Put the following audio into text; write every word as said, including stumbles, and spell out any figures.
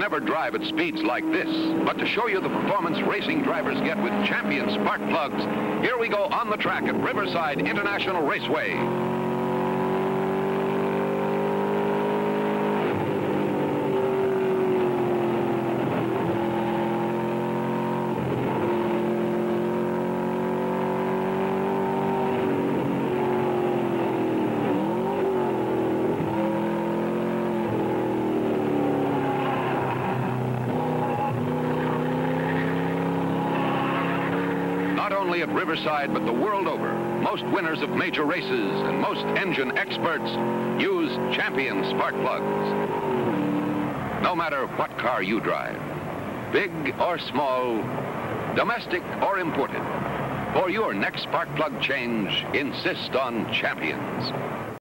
never drive at speeds like this, but to show you the performance racing drivers get with Champion spark plugs, here we go on the track at Riverside International Raceway. Not only at Riverside, but the world over, most winners of major races and most engine experts use Champion spark plugs. No matter what car you drive, big or small, domestic or imported, for your next spark plug change, insist on Champions.